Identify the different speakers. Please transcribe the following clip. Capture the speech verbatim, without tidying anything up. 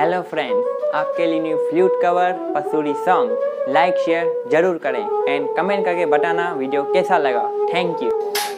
Speaker 1: Hello friends, आपके लिए new flute cover Pasoori song like share जरूर करें एंड कमेंट करके बताना वीडियो कैसा लगा। Thank you.